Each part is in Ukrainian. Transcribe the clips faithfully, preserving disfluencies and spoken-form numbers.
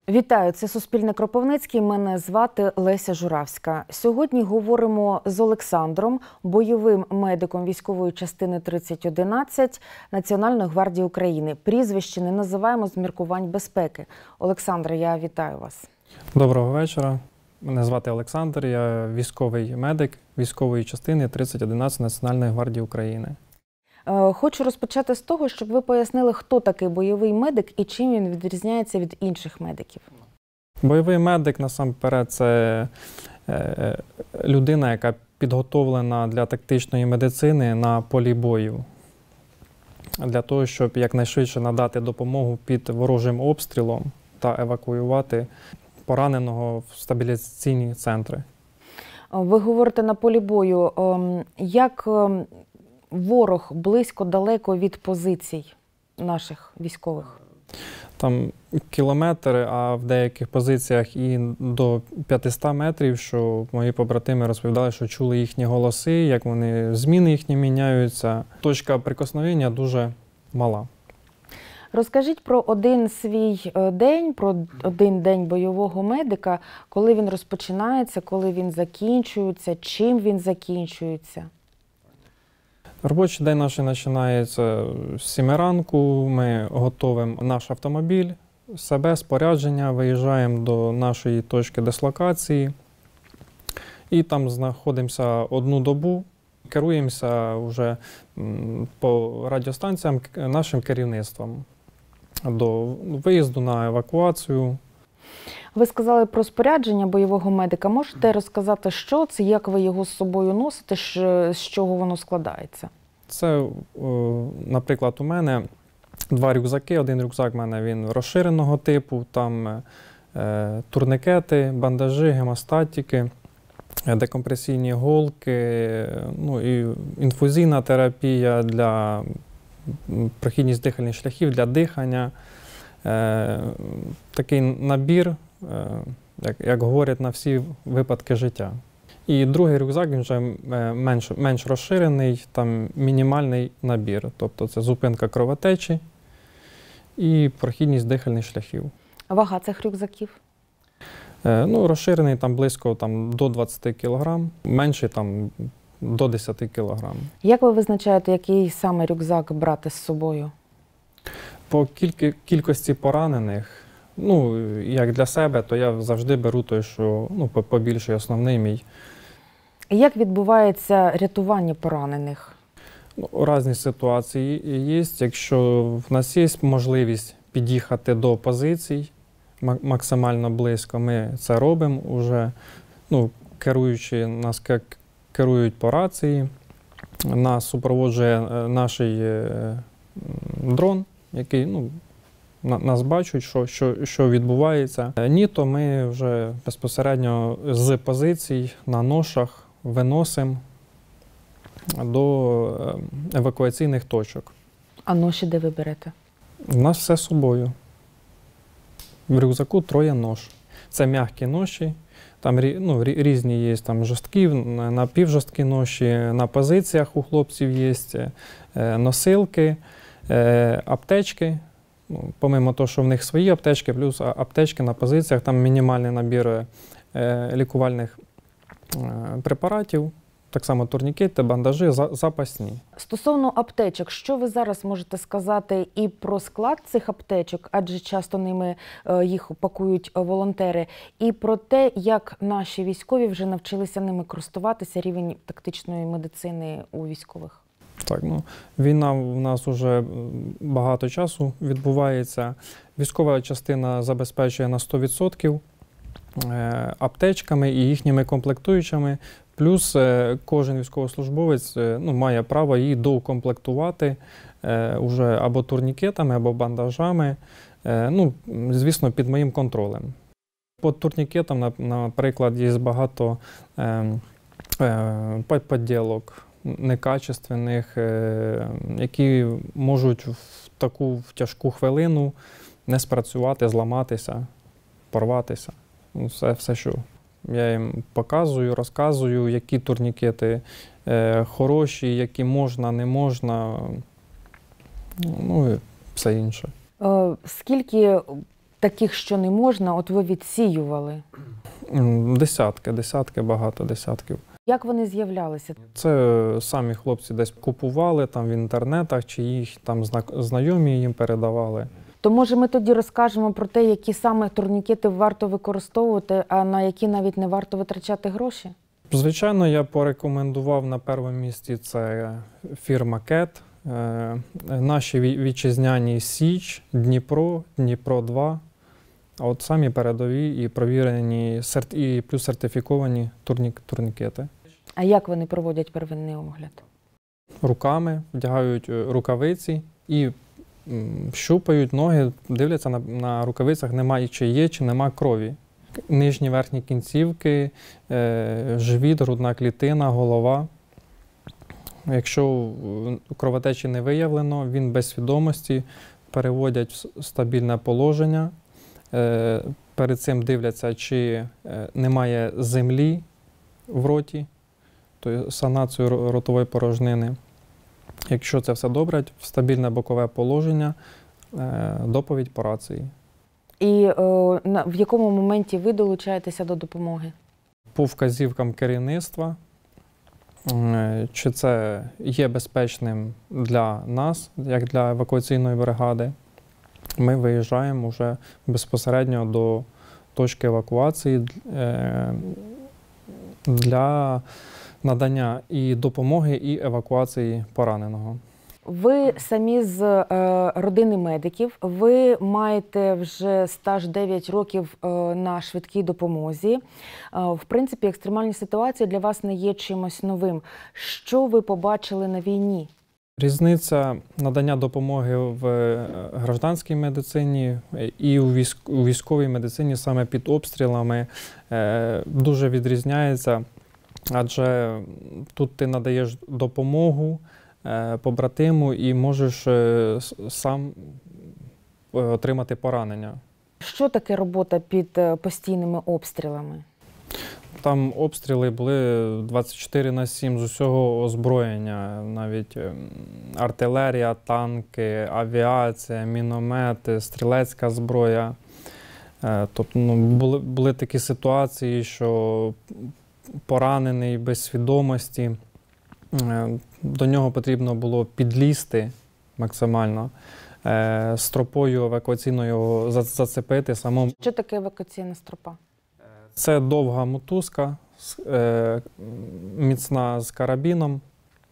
Вітаю, це Суспільне Кропивницький, мене звати Леся Журавська. Сьогодні говоримо з Олександром, бойовим медиком військової частини тридцять одинадцять Національної гвардії України. Прізвище не називаємо з міркувань безпеки. Олександре, я вітаю вас. Доброго вечора. Мене звати Олександр, я військовий медик військової частини тридцять одинадцять Національної гвардії України. Хочу розпочати з того, щоб ви пояснили, хто такий бойовий медик і чим він відрізняється від інших медиків. Бойовий медик, насамперед, це людина, яка підготовлена для тактичної медицини на полі бою. Для того, щоб якнайшвидше надати допомогу під ворожим обстрілом та евакуювати пораненого в стабілізаційні центри. Ви говорите на полі бою. Як ворог близько, далеко від позицій наших військових? Там кілометри, а в деяких позиціях і до п'ятисот метрів, що мої побратими розповідали, що чули їхні голоси, як вони, зміни їхні міняються. Точка прикосновення дуже мала. Розкажіть про один свій день, про один день бойового медика, коли він розпочинається, коли він закінчується, чим він закінчується. Робочий день наш починається з сіми ранку, ми готуємо наш автомобіль, себе, спорядження, виїжджаємо до нашої точки дислокації і там знаходимося одну добу, керуємося вже по радіостанціям нашим керівництвом до виїзду на евакуацію. Ви сказали про спорядження бойового медика. Можете розказати, що це, як ви його з собою носите, з чого воно складається? Це, наприклад, у мене два рюкзаки. Один рюкзак у мене він розширеного типу, там е, турникети, бандажі, гемостатики, декомпресійні голки, ну і інфузійна терапія для прохідність дихальних шляхів, для дихання. Е, такий набір, е, як, як говорять, на всі випадки життя. І другий рюкзак, він вже менш, менш розширений, там мінімальний набір. Тобто це зупинка кровотечі і прохідність дихальних шляхів. Вага цих рюкзаків? Е, ну, розширений там близько там, до двадцяти кілограм, менший там до десяти кілограм. Як ви визначаєте, який саме рюкзак брати з собою? По кільки, кількості поранених, ну, як для себе, то я завжди беру той, що ну, побільший, основний мій. Як відбувається рятування поранених? Ну, різні ситуації є. Якщо в нас є можливість під'їхати до позицій максимально близько, ми це робимо вже, ну, керуючи, нас керують по рації, нас супроводжує наш дрон, який, ну, нас бачать, що, що, що відбувається. Ні, то ми вже безпосередньо з позицій на ношах виносимо до евакуаційних точок. А ноші де ви берете? У нас все з собою. В рюкзаку троє нож. Це м'які ноші, там ну, різні є, там жорсткі, напівжорсткі ноші, на позиціях у хлопців є носилки, аптечки. Ну, помимо того, що в них свої аптечки, плюс аптечки на позиціях, там мінімальний набір е, лікувальних е, препаратів, так само турнікети, бандажі, за, запасні. Стосовно аптечок, що ви зараз можете сказати і про склад цих аптечок, адже часто ними е, їх пакують волонтери, і про те, як наші військові вже навчилися ними користуватися, рівень тактичної медицини у військових? Так, ну, війна в нас вже багато часу відбувається. Військова частина забезпечує на сто відсотків аптечками і їхніми комплектуючими. Плюс кожен військовослужбовець ну, має право її доукомплектувати уже або турнікетами, або бандажами. Ну, звісно, під моїм контролем. По турнікетам, наприклад, є багато підділок некачественних, які можуть в таку в тяжку хвилину не спрацювати, зламатися, порватися. Все, все, що я їм показую, розказую, які турнікети е, хороші, які можна, не можна, ну і все інше. Скільки таких, що не можна, от ви відсіювали? М, Десятки, десятки, багато десятків. Як вони з'являлися? Це самі хлопці десь купували там в інтернетах, чи їх там зна- знайомі їм передавали. То, може, ми тоді розкажемо про те, які саме турнікети варто використовувати, а на які навіть не варто витрачати гроші? Звичайно, я порекомендував на першому місці це фірма Кет, е, наші ві- вітчизняні Січ, Дніпро, Дніпро два. А от самі передові і провірені, серт- і плюс сертифіковані турнік- турнікети. А як вони проводять первинний огляд? Руками вдягають е, рукавиці і м, щупають ноги, дивляться на, на рукавицях, немає чи є, чи нема крові. Нижні верхні кінцівки, е, живіт, грудна клітина, голова. Якщо е, кровотечі не виявлено, він без свідомості, переводять в с- стабільне положення. Е, Перед цим дивляться, чи е, немає землі в роті, тобто санацію ро- ротової порожнини. Якщо це все добре, в стабільне бокове положення, е, доповідь по рації. І е, на, в якому моменті ви долучаєтеся до допомоги? По вказівкам керівництва, е, чи це є безпечним для нас, як для евакуаційної бригади, ми виїжджаємо вже безпосередньо до точки евакуації е, для надання і допомоги, і евакуації пораненого. Ви самі з е, родини медиків, ви маєте вже стаж дев'ять років е, на швидкій допомозі. Е, в принципі, екстремальні ситуації для вас не є чимось новим. Що ви побачили на війні? Різниця надання допомоги в е, гражданській медицині і у військ- у військовій медицині саме під обстрілами е, дуже відрізняється, адже тут ти надаєш допомогу е, побратиму і можеш е, с- сам е, отримати поранення. Що таке робота під е, постійними обстрілами? Там обстріли були двадцять чотири на сім з усього озброєння, навіть ем, артилерія, танки, авіація, міномети, стрілецька зброя. Е, Тобто ну, були, були такі ситуації, що поранений без свідомості, е, до нього потрібно було підлізти максимально, е, стропою евакуаційною його за- зацепити самому. Що таке евакуаційна стропа? Це довга мотузка, з- е, міцна з карабіном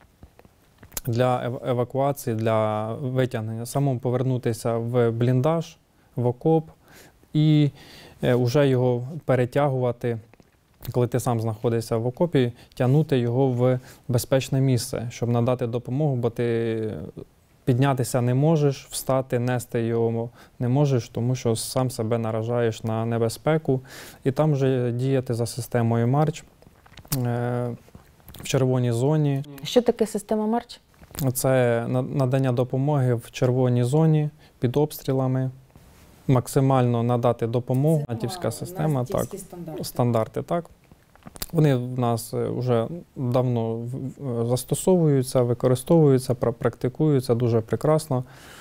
для ев- евакуації, для витягнення. Самому повернутися в бліндаж, в окоп і вже його перетягувати, коли ти сам знаходишся в окопі, тягнути його в безпечне місце, щоб надати допомогу, бо ти піднятися не можеш, встати, нести його не можеш, тому що сам себе наражаєш на небезпеку. І там вже діяти за системою Марч е, в червоній зоні. Що таке система Марч? Це на- надання допомоги в червоній зоні під обстрілами. Максимально надати допомогу. натівська система, так, стандарти. стандарти, так. Вони в нас вже давно в- в- застосовуються, використовуються, пра- практикуються дуже прекрасно.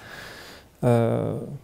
Е,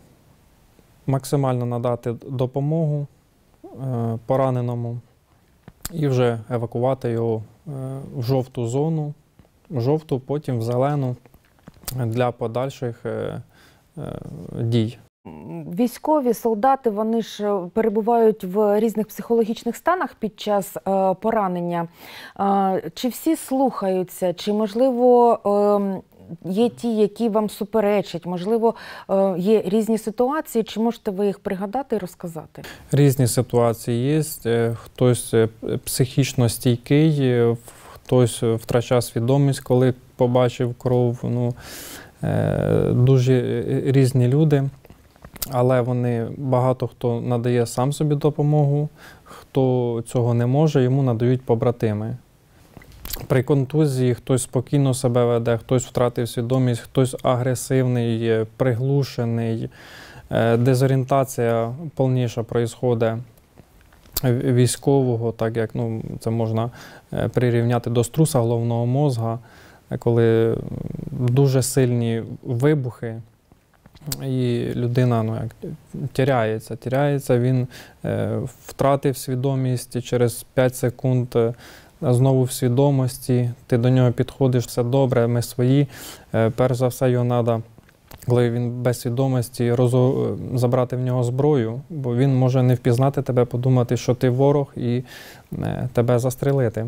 максимально надати допомогу е, пораненому і вже евакувати його е, в жовту зону, в жовту, потім в зелену для подальших е, е, дій. Військові, солдати, вони ж е, перебувають в різних психологічних станах під час е, поранення. Е, чи всі слухаються, чи, можливо, е, є ті, які вам суперечать, можливо, е, є різні ситуації, чи можете ви їх пригадати і розказати? Різні ситуації є. Е, Хтось е, психічно стійкий, е, хтось втрачав свідомість, коли побачив кров. Ну, е, дуже різні люди. Але вони, багато хто надає сам собі допомогу, хто цього не може, йому надають побратими. При контузії хтось спокійно себе веде, хтось втратив свідомість, хтось агресивний, приглушений. Е, Дезорієнтація повніша проїсходить військового, так як ну, це можна е, прирівняти до струса головного мозга, коли дуже сильні вибухи. і людина ну, як, тіряється, тіряється, він е, втратив свідомість і через п'ять секунд е, знову в свідомості, ти до нього підходиш, все добре, ми свої. Е, перш за все його треба, коли він без свідомості, розо... забрати в нього зброю, бо він може не впізнати тебе, подумати, що ти ворог і е, тебе застрелити.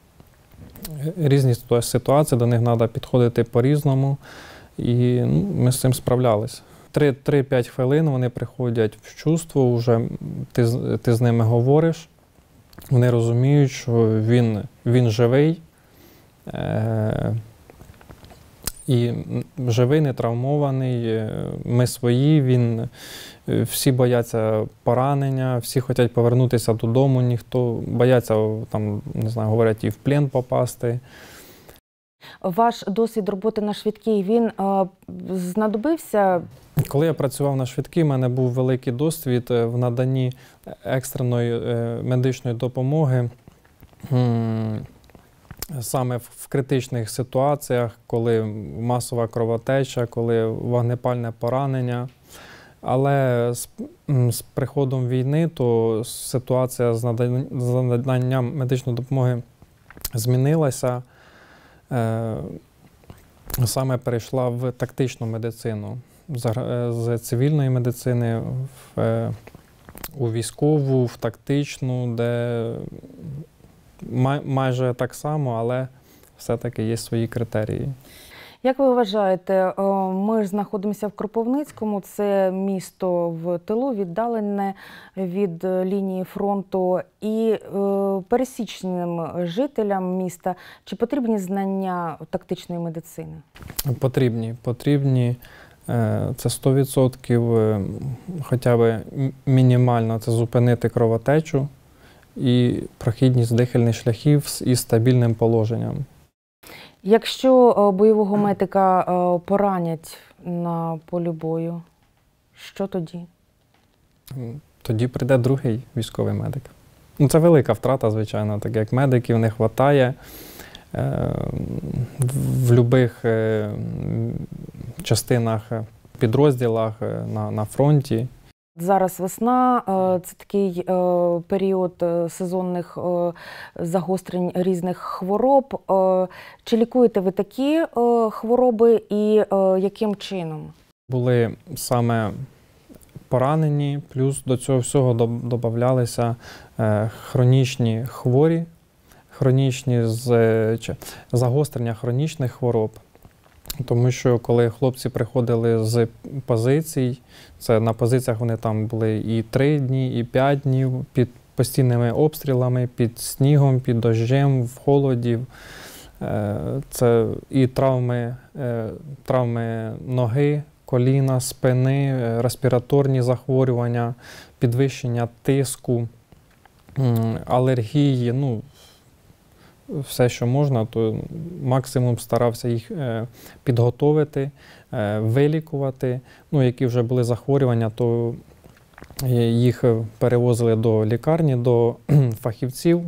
Різні ситуації, до них треба підходити по-різному. І ну, ми з цим справлялися. три-п'ять хвилин вони приходять в чувство, вже ти, ти з ними говориш, вони розуміють, що він, він живий, е- і живий, не травмований, ми свої, він, всі бояться поранення, всі хочуть повернутися додому, ніхто бояться, там, не знаю, говорять, і в плен попасти. Ваш досвід роботи на швидкій, він е, знадобився? Коли я працював на швидкій, в мене був великий досвід в наданні екстреної е, медичної допомоги. М Саме в критичних ситуаціях, коли масова кровотеча, коли вогнепальне поранення. Але з, з приходом війни, то ситуація з наданням, з наданням медичної допомоги змінилася. Е, саме перейшла в тактичну медицину. З, з цивільної медицини в, у військову, в тактичну, де Май, майже так само, але все-таки є свої критерії. Як ви вважаєте, ми ж знаходимося в Кропивницькому, це місто в тилу, віддалене від лінії фронту, і пересічним жителям міста чи потрібні знання тактичної медицини? Потрібні. Потрібні. Це сто відсотків, хоча б мінімально, це зупинити кровотечу і прохідність дихальних шляхів із стабільним положенням. Якщо бойового медика поранять на полі бою, що тоді? Тоді прийде другий військовий медик. Ну, це велика втрата, звичайно, так як медиків не вистачає в будь-яких частинах, підрозділах на, на фронті. Зараз весна, це такий період сезонних загострень різних хвороб. Чи лікуєте ви такі хвороби і яким чином? Були саме поранені, плюс до цього всього додавалися хронічні хворі, хронічні загострення хронічних хвороб. Тому що коли хлопці приходили з позицій, це на позиціях вони там були і три дні, і п'ять днів, під постійними обстрілами, під снігом, під дощем, в холоді. Це і травми, травми ноги, коліна, спини, респіраторні захворювання, підвищення тиску, алергії, ну, все, що можна, то максимум старався їх підготовити, вилікувати. Ну, які вже були захворювання, то їх перевозили до лікарні, до фахівців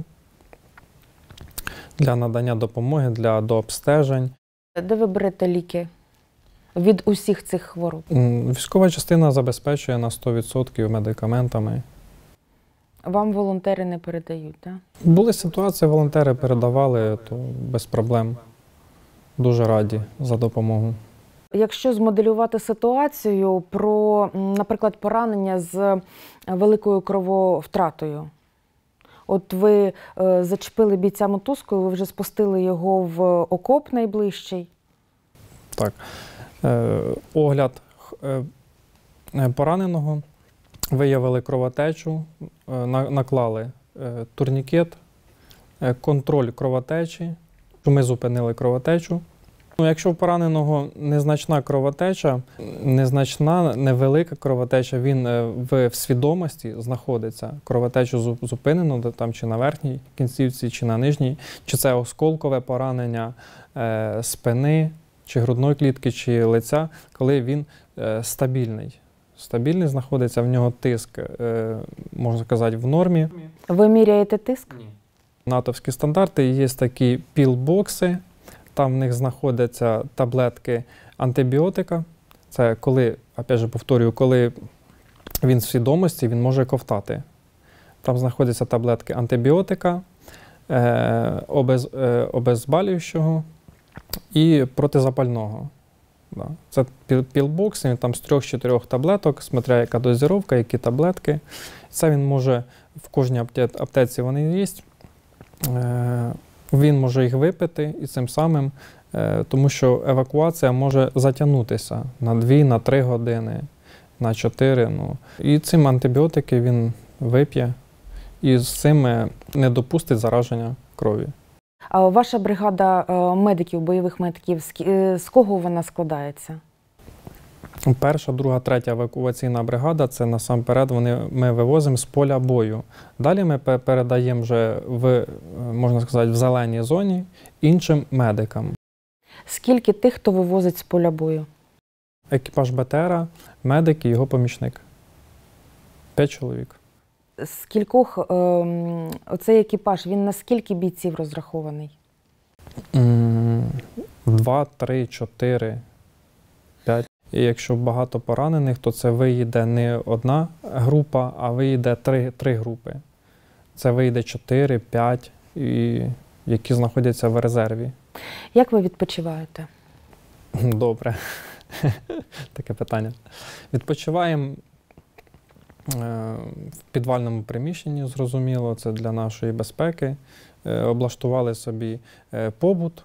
для надання допомоги, для дообстежень. Де ви берете ліки від усіх цих хвороб? Військова частина забезпечує на сто відсотків медикаментами. Вам волонтери не передають, так? Були ситуації, волонтери передавали, то без проблем. Дуже раді за допомогу. Якщо змоделювати ситуацію про, наприклад, поранення з великою крововтратою. От ви е, зачепили бійця мотузкою, ви вже спустили його в окоп найближчий. Так. Е, огляд е, пораненого. Виявили кровотечу, наклали турнікет, контроль кровотечі. Ми зупинили кровотечу. Ну, якщо в пораненого незначна кровотеча, незначна, невелика кровотеча, він в свідомості знаходиться, кровотечу зупинено, там, чи на верхній кінцівці, чи на нижній, чи це осколкове поранення спини, чи грудної клітки, чи лиця, коли він стабільний. Стабільний знаходиться, в нього тиск, можна сказати, в нормі. Ви міряєте тиск? Ні. Натовські стандарти, є такі піл-бокси, там в них знаходяться таблетки антибіотика. Це коли опять же, повторюю, коли він в свідомості, він може ковтати. Там знаходяться таблетки антибіотика, е, обез, е, обезболюючого і протизапального. Да. Це пілбокс, він там з трьох-чотирьох таблеток, смотря яка дозіровка, які таблетки. Це він може, в кожній аптеці вони є, е, він може їх випити і цим самим, е, тому що евакуація може затягнутися на дві, на три години, на чотири. Ну. І цим антибіотики він вип'є і з цим не допустить зараження крові. А ваша бригада медиків, бойових медиків, з кого вона складається? Перша, друга, третя евакуаційна бригада – це насамперед вони, ми вивозимо з поля бою. Далі ми передаємо вже в, можна сказати, в зеленій зоні іншим медикам. Скільки тих, хто вивозить з поля бою? Екіпаж БТРа, медик і його помічник. П'ять чоловік. З кількох, е, оцей екіпаж, він на скільки бійців розрахований? Два, три, чотири, п'ять. І якщо багато поранених, то це виїде не одна група, а виїде три, три групи. Це виїде чотири, п'ять, які знаходяться в резерві. Як ви відпочиваєте? Добре. Таке питання. Відпочиваємо в підвальному приміщенні, зрозуміло, це для нашої безпеки. Облаштували собі побут,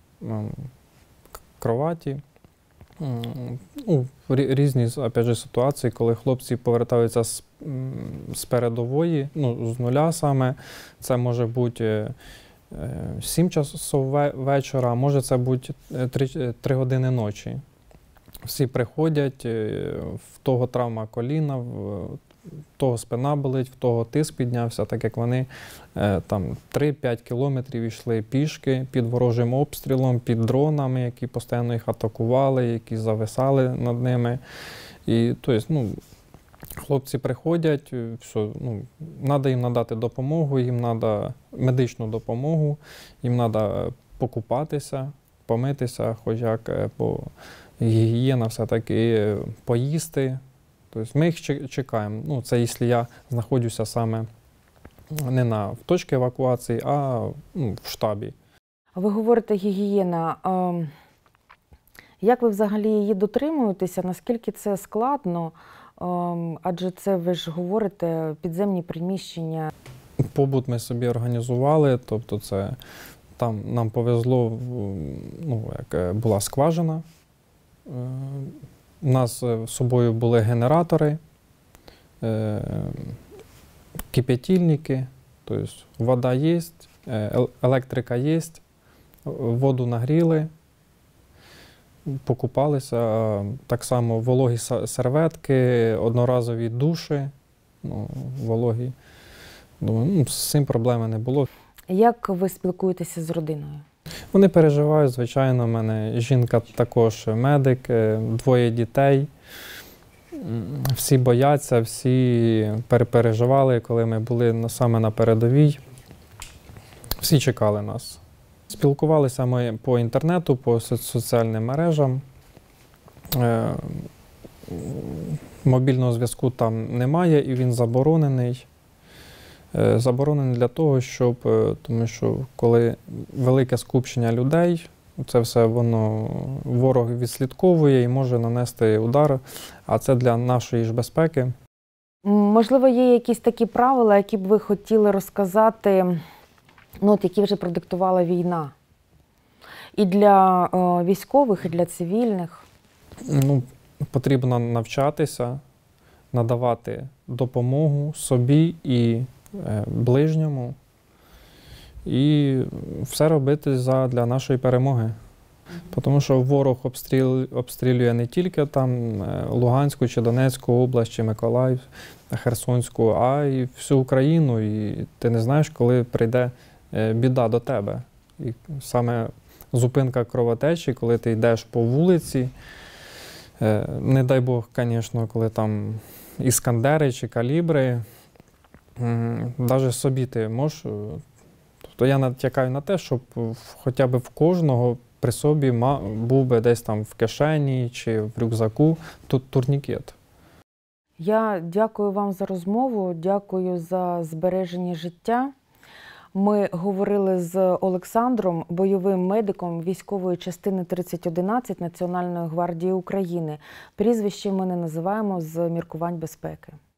кроваті. Ну, різні, опять же, ситуації, коли хлопці повертаються з, з передової, ну, з нуля саме. Це може бути сім часов вечора, а може це бути три години ночі. Всі приходять, в того травма коліна, в того спина болить, в того тиск піднявся, так як вони там три-п'ять кілометрів йшли пішки під ворожим обстрілом, під дронами, які постійно їх атакували, які зависали над ними. І, тобто, ну, хлопці приходять, все, ну, треба їм надати допомогу, їм треба медичну допомогу, їм треба покупатися, помитися, хоч як, бо гігієна все-таки, поїсти. Тобто ми їх чекаємо. Ну, це якщо я знаходжуся саме не на в точці евакуації, а ну, в штабі. Ви говорите гігієна. Як ви взагалі її дотримуєтеся? Наскільки це складно? Адже це, ви ж говорите, підземні приміщення. Побут ми собі організували, тобто це там нам повезло, ну, як була скважина. У нас з собою були генератори, кип'ятильники, тобто вода є, електрика є, воду нагріли, покупалися. Так само вологі серветки, одноразові душі, ну, вологі. Думаю, ну, з цим проблеми не було. Як ви спілкуєтеся з родиною? Вони переживають, звичайно, в мене жінка також медик, двоє дітей. Всі бояться, всі переживали, коли ми були саме на передовій. Всі чекали нас. Спілкувалися ми по інтернету, по соціальним мережам. Мобільного зв'язку там немає і він заборонений. Заборонений для того, щоб, тому що коли велике скупчення людей, це все воно ворог відслідковує і може нанести удар, а це для нашої ж безпеки. Можливо, є якісь такі правила, які б ви хотіли розказати, ну, от які вже продиктувала війна? І для о, військових, і для цивільних? Ну, потрібно навчатися, надавати допомогу собі і ближньому, і все робити для нашої перемоги. Тому що ворог обстрілює, обстрілює не тільки там Луганську чи Донецьку область, чи Миколаїв, Херсонську, а й всю Україну. І ти не знаєш, коли прийде біда до тебе. І саме зупинка кровотечі, коли ти йдеш по вулиці, не дай Бог, звісно, коли там іскандери чи калібри, навіть собі ти можеш. Тобто я натякаю на те, щоб хоча б в кожного при собі ма- був би десь там в кишені чи в рюкзаку тут турнікет. Я дякую вам за розмову, дякую за збереження життя. Ми говорили з Олександром, бойовим медиком військової частини тридцять одинадцять Національної гвардії України. Прізвище ми не називаємо з міркувань безпеки.